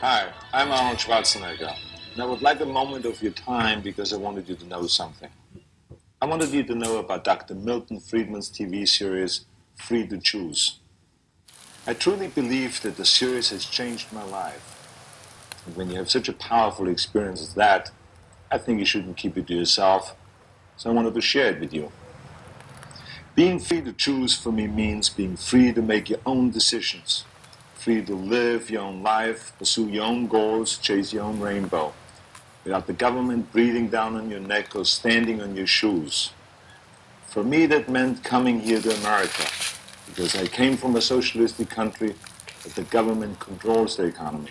Hi, I'm Arnold Schwarzenegger, and I would like a moment of your time because I wanted you to know something. I wanted you to know about Dr. Milton Friedman's TV series, Free to Choose. I truly believe that the series has changed my life. And when you have such a powerful experience as that, I think you shouldn't keep it to yourself, so I wanted to share it with you. Being free to choose for me means being free to make your own decisions, free to live your own life, pursue your own goals, chase your own rainbow, without the government breathing down on your neck or standing on your shoes. For me, that meant coming here to America, because I came from a socialistic country that the government controls the economy.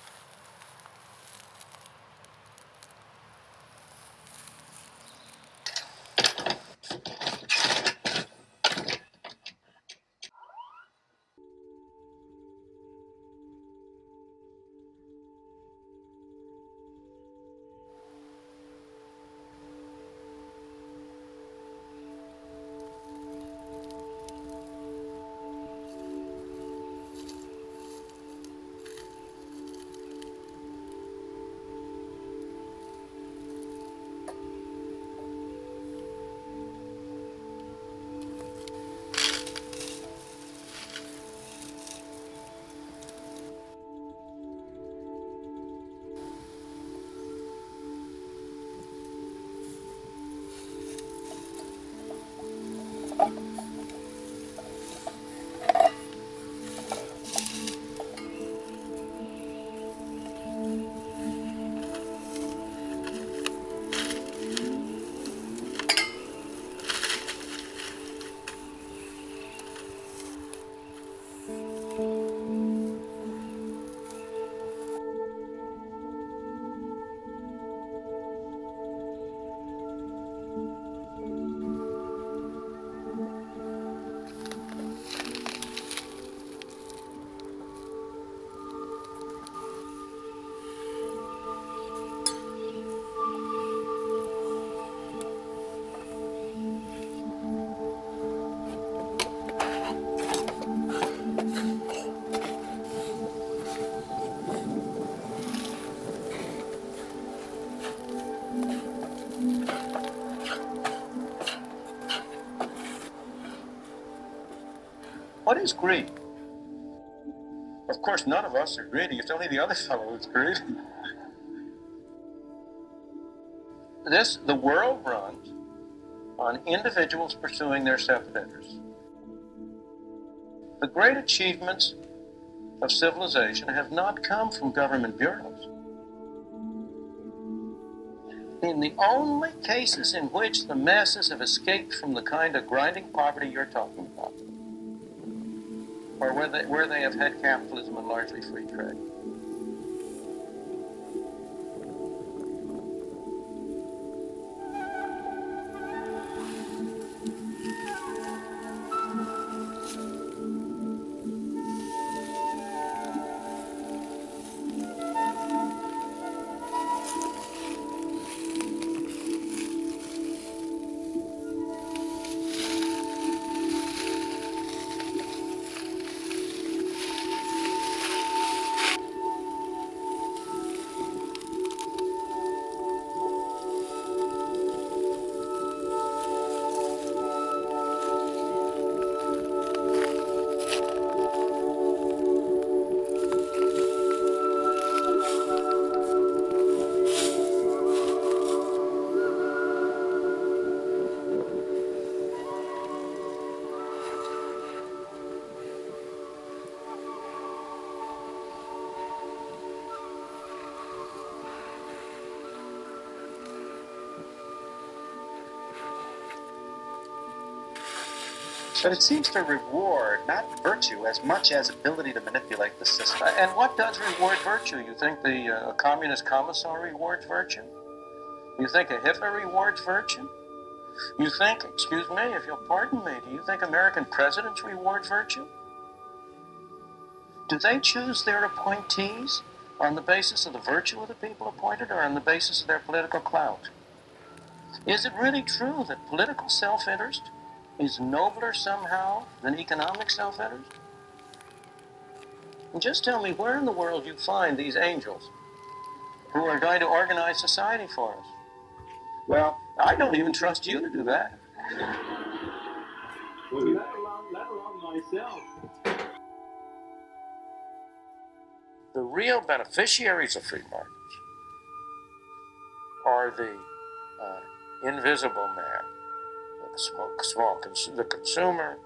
What is greed? Of course, none of us are greedy. It's only the other fellow that's greedy. The world runs on individuals pursuing their self-interest. The great achievements of civilization have not come from government bureaus. In the only cases in which the masses have escaped from the kind of grinding poverty you're talking about, or where they have had capitalism and largely free trade. But it seems to reward not virtue as much as ability to manipulate the system. And what does reward virtue? You think the communist commissar rewards virtue? You think a Hitler rewards virtue? You think, excuse me, if you'll pardon me, do you think American presidents reward virtue? Do they choose their appointees on the basis of the virtue of the people appointed or on the basis of their political clout? Is it really true that political self-interest is nobler somehow than economic self-interest? And just tell me where in the world you find these angels who are going to organize society for us. Well, I don't even trust you to do that. Well, let alone myself. The real beneficiaries of free markets are the invisible man, the consumer,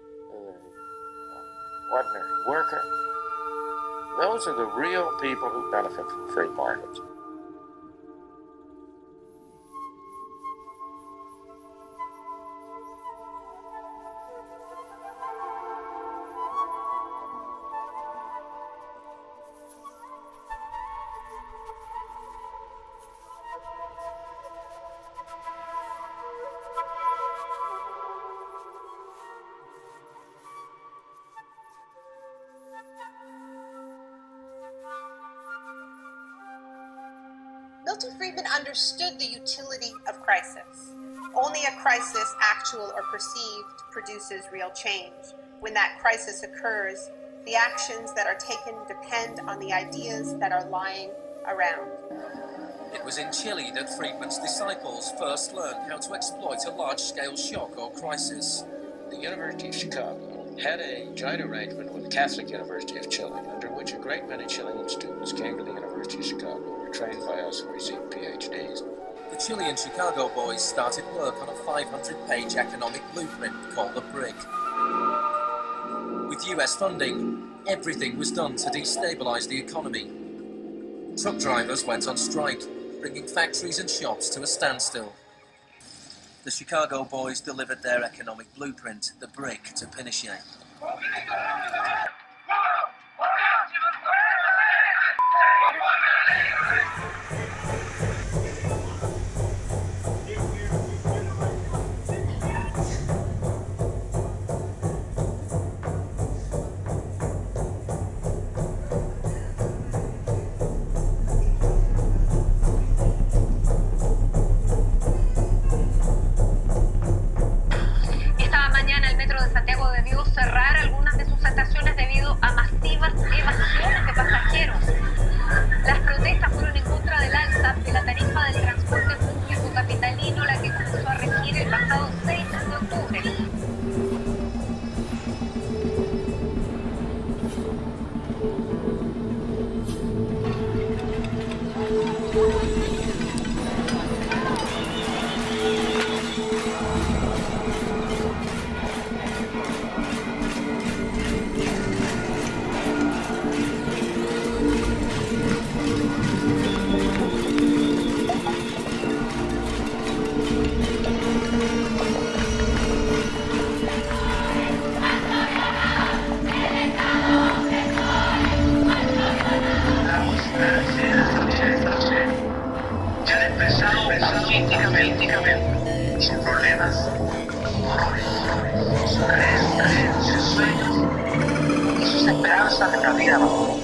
the ordinary worker. Those are the real people who benefit from free markets. Milton Friedman understood the utility of crisis. Only a crisis, actual or perceived, produces real change. When that crisis occurs, the actions that are taken depend on the ideas that are lying around. It was in Chile that Friedman's disciples first learned how to exploit a large-scale shock or crisis. The University of Chicago had a joint arrangement with the Catholic University of Chile, under which a great many Chilean students came to the University of Chicago, were trained by us, and received PhDs. The Chilean Chicago boys started work on a 500-page economic blueprint called the BRIC. With US funding, everything was done to destabilize the economy. Truck drivers went on strike, bringing factories and shops to a standstill. The Chicago boys delivered their economic blueprint, the BRIC, to Pinochet. Cerrar algunas de sus estaciones debido a masivas evasiones de pasajeros. Las protestas fueron en contra del alza de la tarifa del transporte público capitalino, la que comenzó a regir el pasado 6 de octubre. Pacíficamente, sin problemas, sus creencias, sus sueños y sus esperanzas de la vida mejor.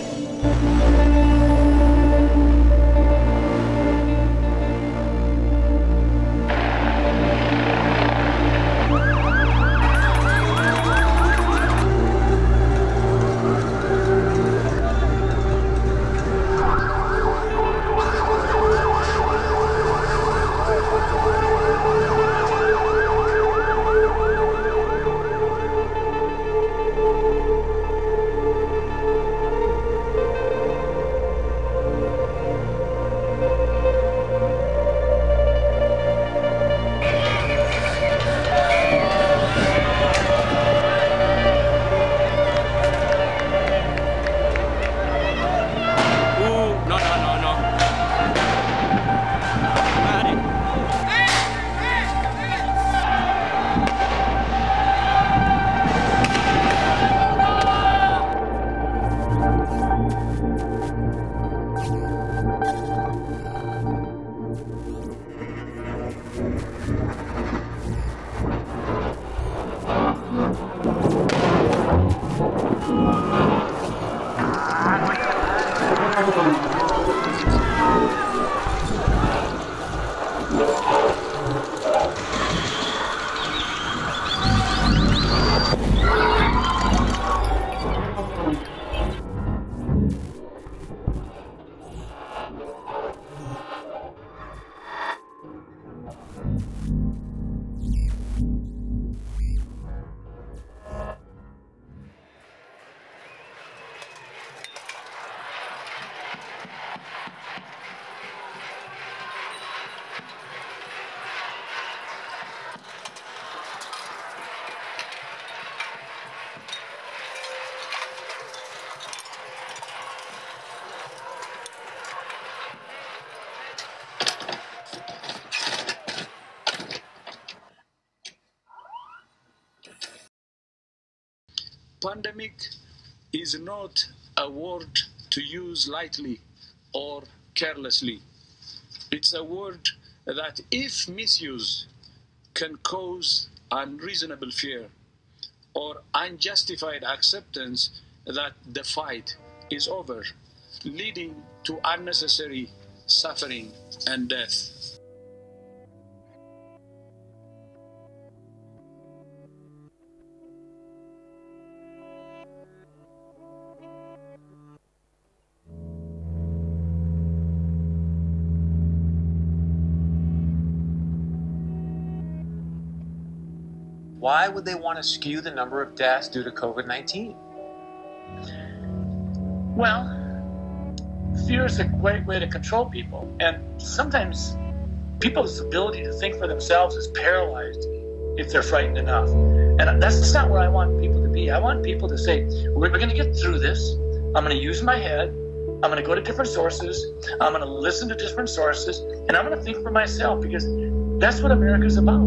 pandemic is not a word to use lightly or carelessly. It's a word that, if misused, can cause unreasonable fear or unjustified acceptance that the fight is over, leading to unnecessary suffering and death. Why would they want to skew the number of deaths due to COVID-19? Well, fear is a great way to control people. And sometimes people's ability to think for themselves is paralyzed if they're frightened enough. And that's not where I want people to be. I want people to say, we're going to get through this. I'm going to use my head. I'm going to go to different sources. I'm going to listen to different sources. And I'm going to think for myself, because that's what America's about.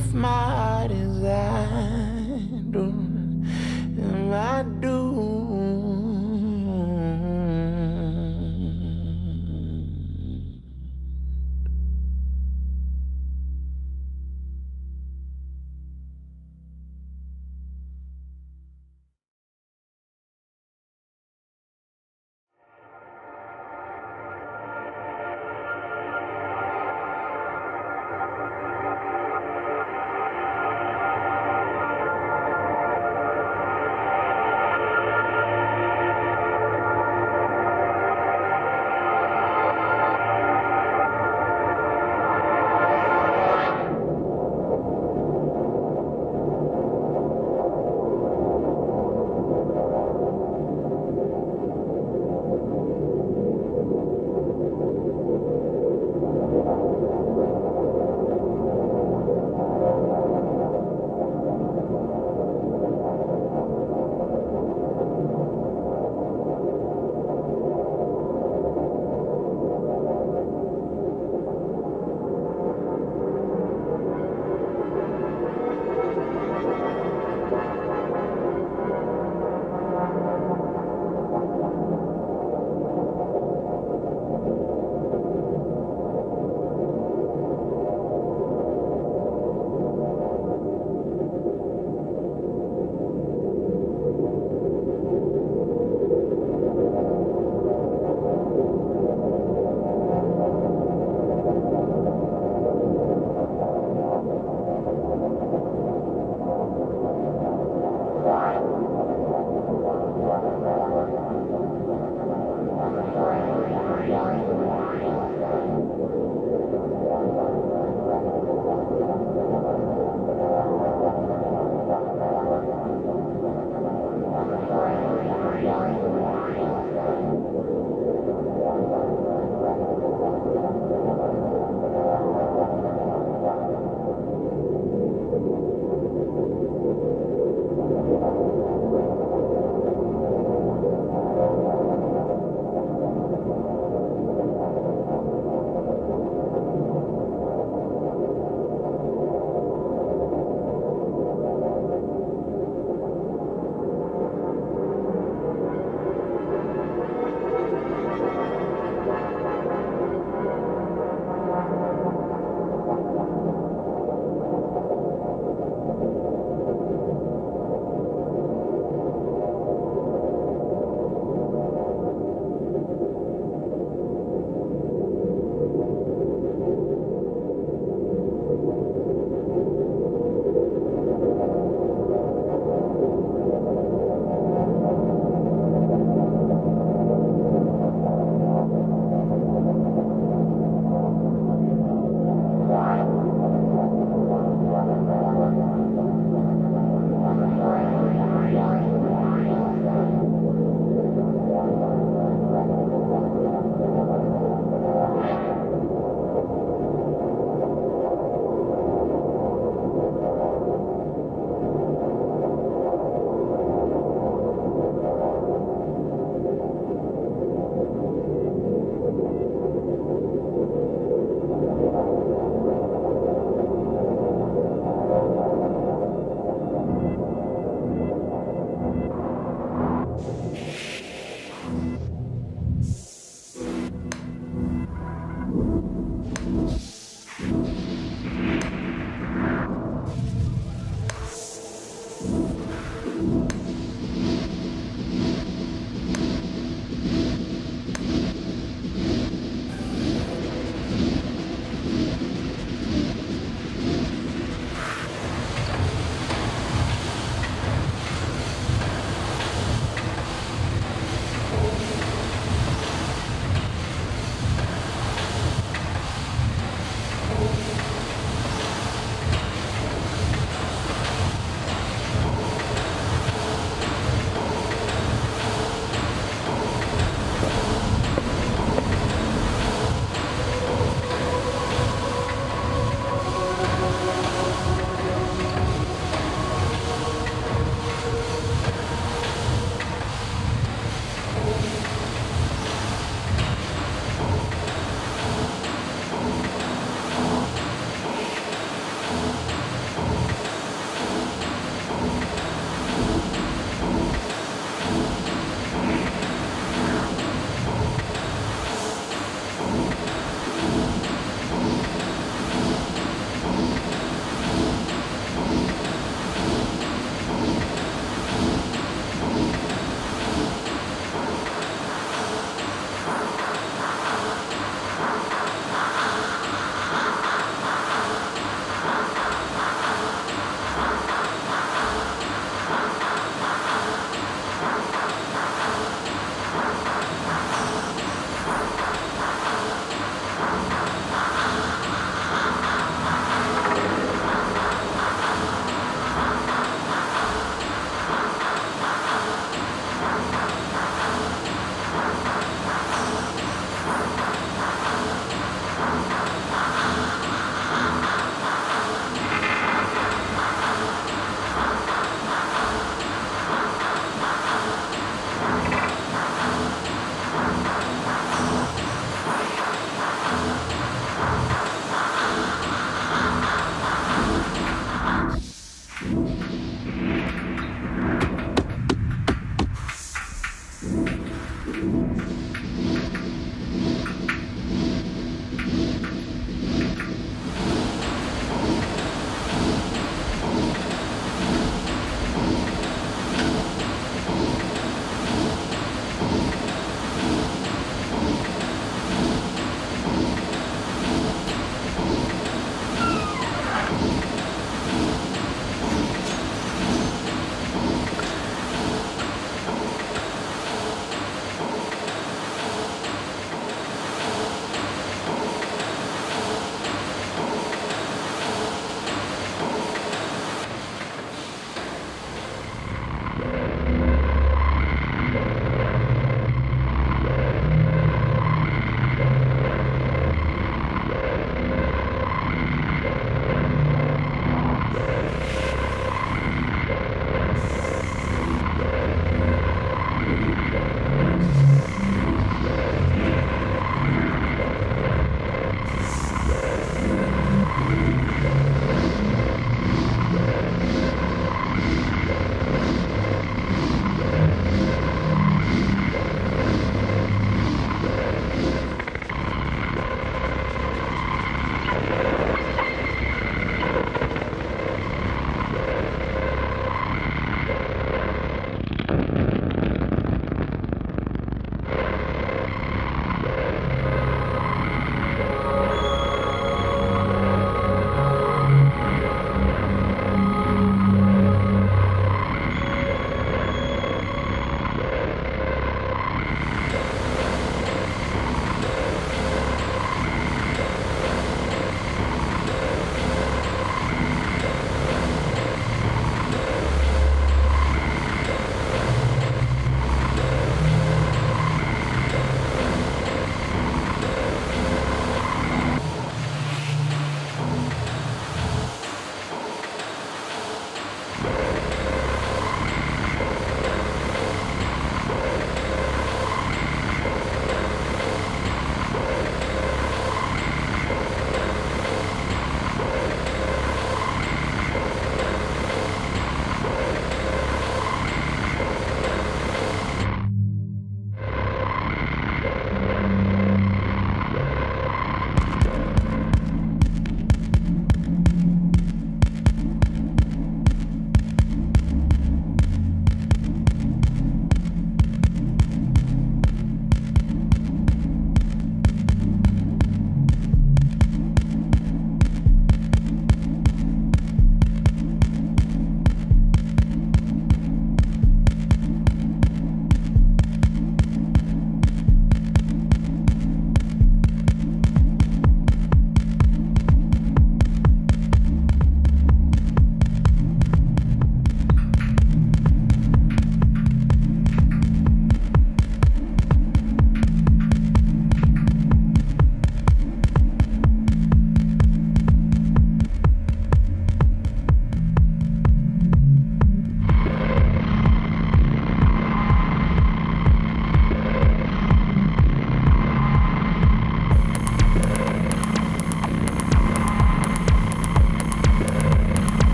smart as I do, and I do.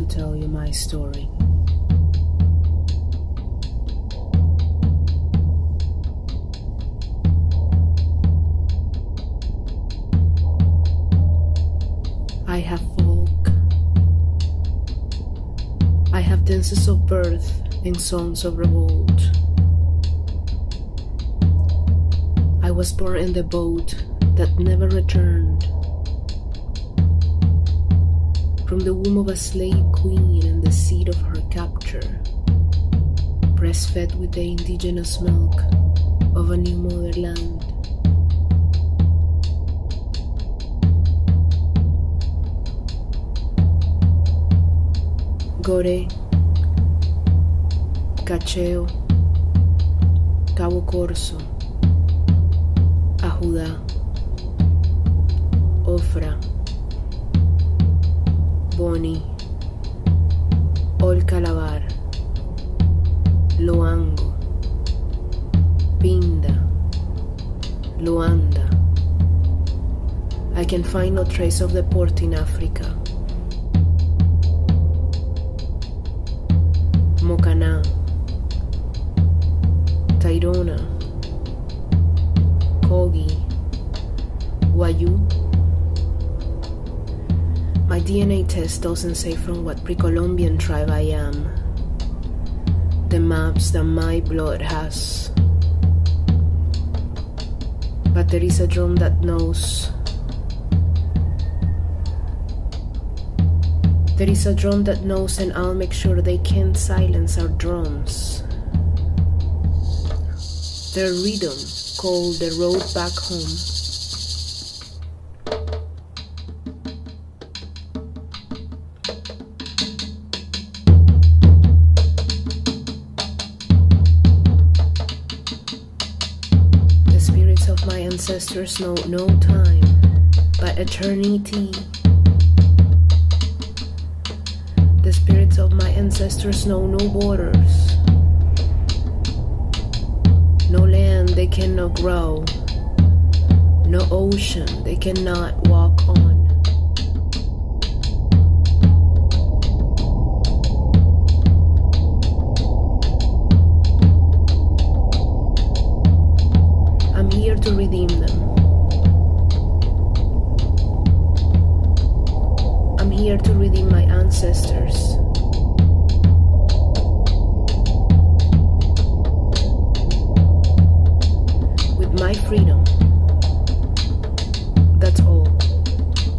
tell you my story. I have folk. I have dances of birth and songs of revolt. I was born in the boat that never returned, from the womb of a slave queen and the seed of her capture, breastfed with the indigenous milk of a new motherland. Gore, Cacheo, Cabo Corso, Ajudá, Ofra, Boni, Olcalabar, Loango, Pinda, Luanda. I can find no trace of the port in Africa. Mocaná, Tairona, Kogi, Wayu. My DNA test doesn't say from what pre-Columbian tribe I am. The maps that my blood has. But there is a drum that knows. There is a drum that knows, and I'll make sure they can't silence our drums. Their rhythm, called the road back home. The spirits of my ancestors know no time, but eternity. The spirits of my ancestors know no borders, no land they cannot grow, no ocean they cannot walk on. I'm here to redeem them. I'm here to redeem my ancestors. With my freedom. That's all.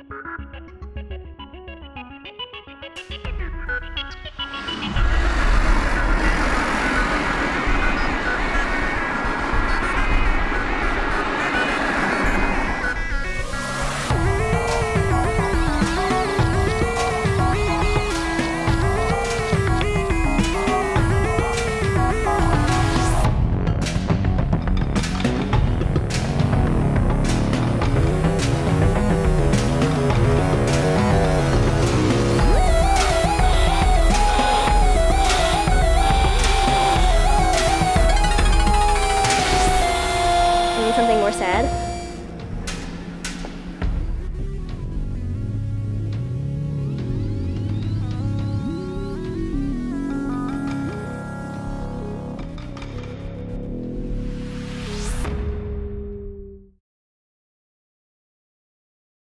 Something more sad?